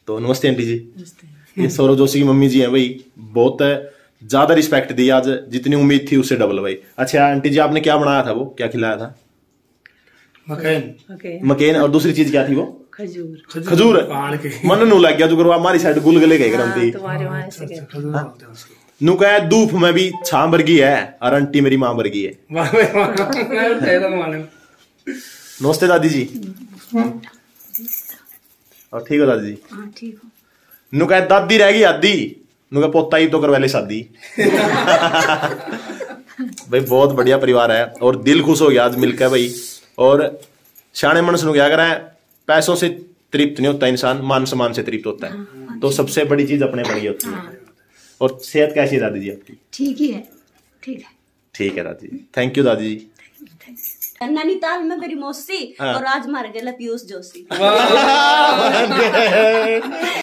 तो नमस्ते आंटी जी। ये सौरभ जोशी की मम्मी जी हैं भाई, बहुत ज्यादा रिस्पेक्ट दी आज, जितनी उम्मीद थी उससे डबल भाई। अच्छा आंटी जी आपने क्या बनाया था, वो क्या खिलाया था? मकेन और दूसरी चीज क्या थी वो? खजूर। मन नू लग गया जो करवा हमारी साइड गुलगुले कह रही नु कह धूप में भी छां वर्गी है और आंटी मेरी मां वर्गी है। नमस्ते दादी जी। और ठीक हो दादी जी? ठीक हो। नु कह दादी रह गई आधी, नु कह पोता ही तो करवा ले शादी। भाई बहुत बढ़िया परिवार है और दिल खुश हो गया आज मिलकर भाई। और शाणे मन सुन क्या करें, पैसों से तृप्त नहीं होता इंसान, मान सम्मान से तृप्त होता है। तो सबसे बड़ी चीज अपने बड़ी होती है। और सेहत कैसी है दादी जी आपकी? ठीक ही है। ठीक है दादी जी, थैंक यू दादी जी। नैनीताल में मेरी मौसी और आज मार गया पीयूष जोशी।